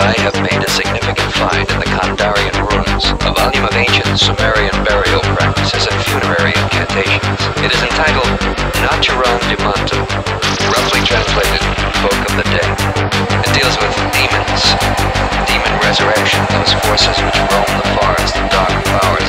I have made a significant find in the Kandarian ruins, a volume of ancient Sumerian burial practices and funerary incantations. It is entitled Naturam Demontum, roughly translated, Book of the Dead. It deals with demons, demon resurrection, those forces which roam the forest in dark hours